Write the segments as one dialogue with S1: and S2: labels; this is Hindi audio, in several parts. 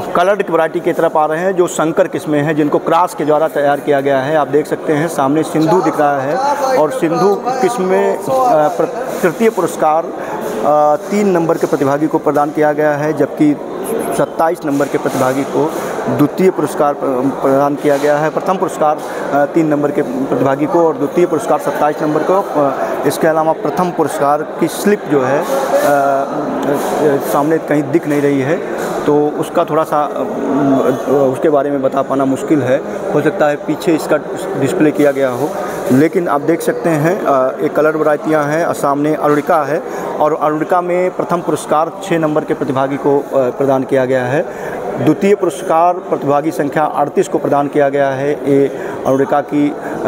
S1: कलर्ड वैरायटी की तरफ आ रहे हैं, जो संकर किस्में हैं जिनको क्रॉस के द्वारा तैयार किया गया है। आप देख सकते हैं सामने सिंधु दिख रहा है और सिंधु किस्म में तृतीय पुरस्कार 3 नंबर के प्रतिभागी को प्रदान किया गया है, जबकि 27 नंबर के प्रतिभागी को द्वितीय पुरस्कार प्रदान किया गया है। प्रथम पुरस्कार 3 नंबर के प्रतिभागी को और द्वितीय पुरस्कार 27 नंबर को। इसके अलावा प्रथम पुरस्कार की स्लिप जो है सामने कहीं दिख नहीं रही है, तो उसका थोड़ा सा उसके बारे में बता पाना मुश्किल है। हो सकता है पीछे इसका डिस्प्ले किया गया हो, लेकिन आप देख सकते हैं एक कलर वैरायटियाँ हैं। सामने अरुणिका है और अरुणिका में प्रथम पुरस्कार 6 नंबर के प्रतिभागी को प्रदान किया गया है। द्वितीय पुरस्कार प्रतिभागी संख्या 38 को प्रदान किया गया है। ये अरुणिका की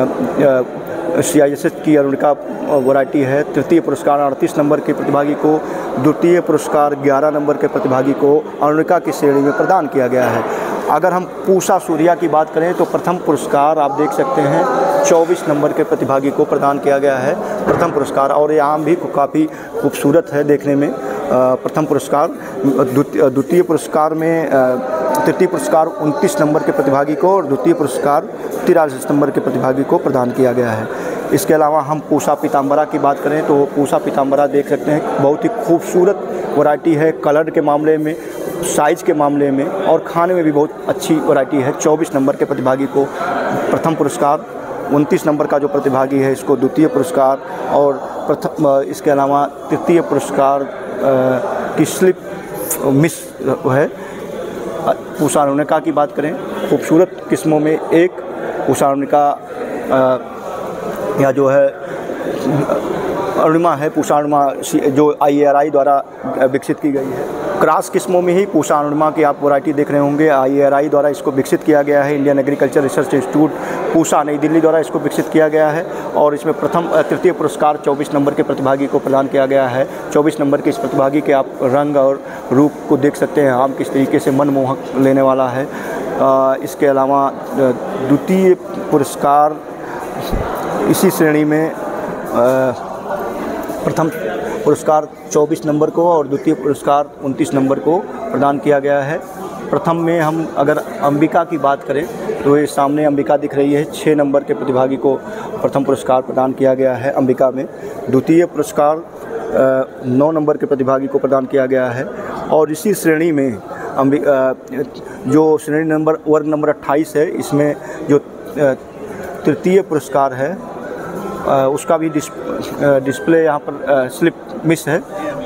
S1: CISH की अरुणिका वैरायटी है। तृतीय पुरस्कार 38 नंबर के प्रतिभागी को, द्वितीय पुरस्कार 11 नंबर के प्रतिभागी को अरुणिका की श्रेणी में प्रदान किया गया है। अगर हम पूषा सूर्या की बात करें तो प्रथम पुरस्कार आप देख सकते हैं 24 नंबर के प्रतिभागी को प्रदान किया गया है प्रथम पुरस्कार, और ये आम भी काफ़ी खूबसूरत है देखने में। प्रथम पुरस्कार द्वितीय पुरस्कार में तृतीय पुरस्कार 29 नंबर के प्रतिभागी को और द्वितीय पुरस्कार 43 नंबर के प्रतिभागी को प्रदान किया गया है। इसके अलावा हम पूषा पीताम्बरा की बात करें तो पूषा पीताम्बरा देख सकते हैं बहुत ही खूबसूरत वैरायटी है, कलर के मामले में, साइज़ के मामले में और खाने में भी बहुत अच्छी वैरायटी है। 24 नंबर के प्रतिभागी को प्रथम पुरस्कार, 29 नंबर का जो प्रतिभागी है इसको द्वितीय पुरस्कार और इसके अलावा तृतीय पुरस्कार की स्लिप मिस है। पूषा अरुणिका की बात करें, खूबसूरत किस्मों में एक पूषा अरुणिका या जो है अरुणिमा है, पूषा अरुणिमा जो IARI द्वारा विकसित की गई है। क्रॉस किस्मों में ही पूषा अरुणिमा की आप वैरायटी देख रहे होंगे। IARI द्वारा इसको विकसित किया गया है। Indian agriculture research institute Pusa New Delhi द्वारा इसको विकसित किया गया है और इसमें तृतीय पुरस्कार 24 नंबर के प्रतिभागी को प्रदान किया गया है। 24 नंबर के इस प्रतिभागी के आप रंग और रूप को देख सकते हैं, आम किस तरीके से मनमोहक लेने वाला है। इसके अलावा द्वितीय पुरस्कार इसी श्रेणी में प्रथम पुरस्कार 24 नंबर को और द्वितीय पुरस्कार 29 नंबर को प्रदान किया गया है। प्रथम में हम अगर अंबिका की बात करें तो ये सामने अंबिका दिख रही है, 6 नंबर के प्रतिभागी को प्रथम पुरस्कार प्रदान किया गया है अंबिका में। द्वितीय पुरस्कार 9 नंबर के प्रतिभागी को प्रदान किया गया है और इसी श्रेणी में जो श्रेणी नंबर वर्ग नंबर 28 है, इसमें जो तृतीय पुरस्कार है उसका भी डिस्प्ले यहाँ पर स्लिप मिस है।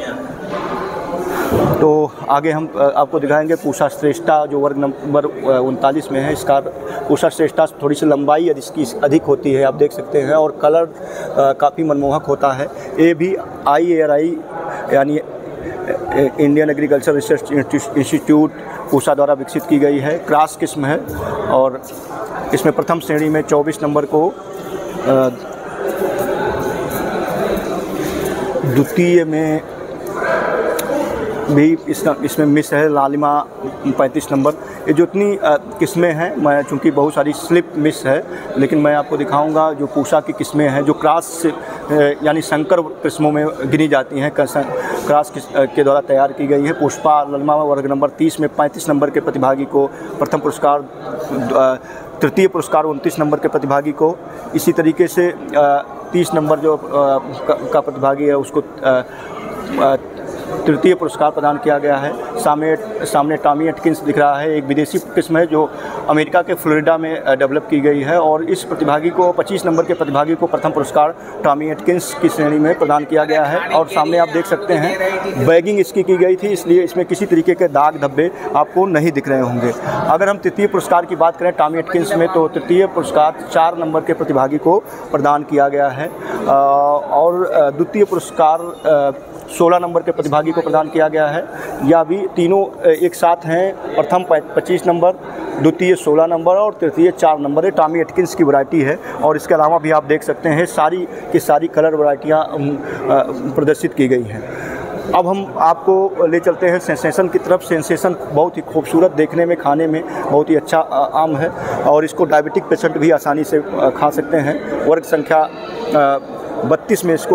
S1: तो आगे हम आपको दिखाएंगे पूषा श्रेष्ठा जो वर्ग नंबर 39 में है। इसका पूषा श्रेष्ठा थोड़ी सी लंबाई इसकी अधिक होती है, आप देख सकते हैं, और कलर काफ़ी मनमोहक होता है। ये भी IARI यानी Indian agriculture research institute Pusa द्वारा विकसित की गई है। क्रॉस किस्म है और इसमें प्रथम श्रेणी में 24 नंबर को, द्वितीय में भी इसमें मिस है लालिमा 35 नंबर। ये जितनी किस्में हैं, मैं चूँकि बहुत सारी स्लिप मिस है, लेकिन मैं आपको दिखाऊंगा जो पूषा की किस्में हैं जो क्रॉस यानी संकर किस्मों में गिनी जाती हैं, क्रॉस के द्वारा तैयार की गई है। पुष्पा लालिमा वर्ग नंबर 30 में 35 नंबर के प्रतिभागी को प्रथम पुरस्कार, तृतीय पुरस्कार 29 नंबर के प्रतिभागी को, इसी तरीके से 30 नंबर जो का प्रतिभागी है उसको तृतीय पुरस्कार प्रदान किया गया है। सामने टॉमी एटकिंस दिख रहा है, एक विदेशी किस्म है जो अमेरिका के फ्लोरिडा में डेवलप की गई है और इस प्रतिभागी को 25 नंबर के प्रतिभागी को प्रथम पुरस्कार टॉमी एटकिंस की श्रेणी में प्रदान किया गया है। और सामने आप देख सकते हैं बैगिंग इसकी की गई थी, इसलिए इसमें किसी तरीके के दाग धब्बे आपको नहीं दिख रहे होंगे। अगर हम तृतीय पुरस्कार की बात करें टॉमी एटकिंस में, तो तृतीय पुरस्कार 4 नंबर के प्रतिभागी को प्रदान किया गया है और द्वितीय पुरस्कार 16 नंबर के प्रतिभागी को प्रदान किया गया है। या भी तीनों एक साथ हैं, प्रथम 25 नंबर, द्वितीय 16 नंबर और तृतीय 4 नंबर। ये टॉमी एटकिंस की वैरायटी है और इसके अलावा भी आप देख सकते हैं सारी की सारी कलर वैरायटियाँ प्रदर्शित की गई हैं। अब हम आपको ले चलते हैं सेंसेशन की तरफ। सेंसेशन बहुत ही खूबसूरत, देखने में, खाने में बहुत ही अच्छा आम है और इसको डायबिटिक पेशेंट भी आसानी से खा सकते हैं। वर्ग संख्या 32 में इसको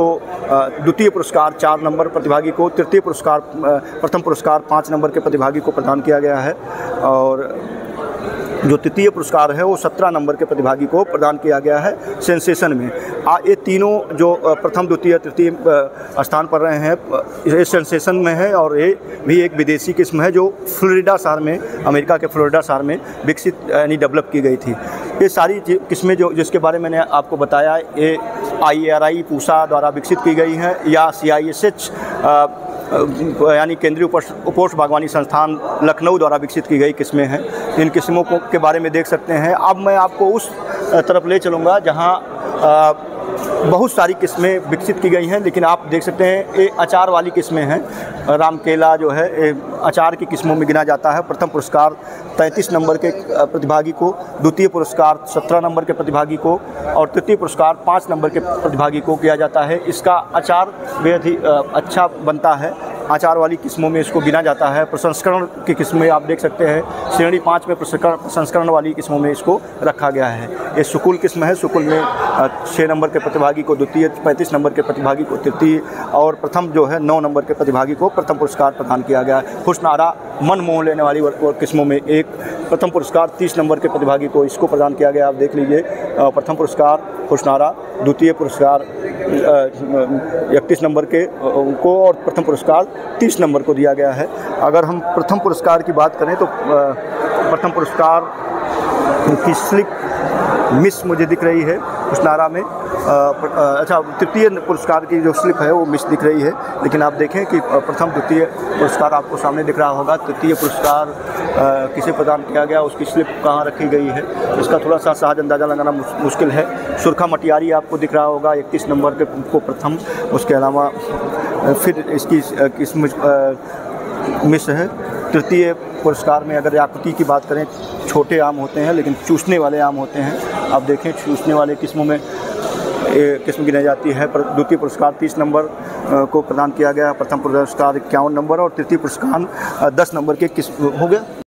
S1: द्वितीय पुरस्कार 4 नंबर प्रतिभागी को, तृतीय पुरस्कार प्रथम पुरस्कार 5 नंबर के प्रतिभागी को प्रदान किया गया है और जो तृतीय पुरस्कार है वो 17 नंबर के प्रतिभागी को प्रदान किया गया है सेंसेशन में। ये तीनों जो प्रथम द्वितीय तृतीय स्थान पर रहे हैं ये सेंसेशन में है और ये भी एक विदेशी किस्म है जो फ्लोरिडा शहर में, अमेरिका के फ्लोरिडा शहर में विकसित यानी डेवलप की गई थी। ये सारी किस्में जो जिसके बारे में मैंने आपको बताया ये IARI पूसा द्वारा विकसित की गई हैं या CISH यानी केंद्रीय उपोष्ण बागवानी संस्थान लखनऊ द्वारा विकसित की गई किस्में हैं। इन किस्मों को के बारे में देख सकते हैं। अब मैं आपको उस तरफ ले चलूँगा जहाँ बहुत सारी किस्में विकसित की गई हैं, लेकिन आप देख सकते हैं ये अचार वाली किस्में हैं। रामकेला जो है अचार की किस्मों में गिना जाता है। प्रथम पुरस्कार 33 नंबर के प्रतिभागी को, द्वितीय पुरस्कार 17 नंबर के प्रतिभागी को और तृतीय पुरस्कार 5 नंबर के प्रतिभागी को किया जाता है। इसका अचार बेहद ही अच्छा बनता है। अचार वाली किस्मों में इसको गिना जाता है। प्रसंस्करण की किस्में आप देख सकते हैं श्रेणी 5 में प्रसंस्करण वाली किस्मों में इसको रखा गया है। ये सुकुल किस्म है। सुकुल में 6 नंबर के प्रतिभागी को द्वितीय, 35 नंबर के प्रतिभागी को तृतीय और प्रथम जो है 9 नंबर के प्रतिभागी को प्रथम पुरस्कार प्रदान किया गया है। हुस्न-आरा मन मोह लेने वाली किस्मों में एक प्रथम पुरस्कार 30 नंबर के प्रतिभागी को इसको प्रदान किया गया। आप देख लीजिए प्रथम पुरस्कार हुस्न-आरा, द्वितीय पुरस्कार 31 नंबर के को और प्रथम पुरस्कार 30 नंबर को दिया गया है। अगर हम प्रथम पुरस्कार की बात करें तो प्रथम पुरस्कार की स्लिप मिस मुझे दिख रही है हुस्न-आरा में। अच्छा, तृतीय पुरस्कार की जो स्लिप है वो मिस दिख रही है, लेकिन आप देखें कि प्रथम द्वितीय पुरस्कार आपको सामने दिख रहा होगा। तृतीय पुरस्कार किसे प्रदान किया गया, उसकी स्लिप कहाँ रखी गई है, इसका थोड़ा सा सहज अंदाज़ा लगाना मुश्किल है। सुरखा मटियारी आपको दिख रहा होगा 31 नंबर के को प्रथम, उसके अलावा फिर इसकी मिस है। तृतीय पुरस्कार में अगर आकृति की बात करें, छोटे आम होते हैं लेकिन चूसने वाले आम होते हैं। आप देखें चूसने वाले किस्मों में किस्म गिनाई जाती है। द्वितीय पुरस्कार 30 नंबर को प्रदान किया गया, प्रथम पुरस्कार 51 नंबर और तृतीय पुरस्कार 10 नंबर के किस्म हो गया।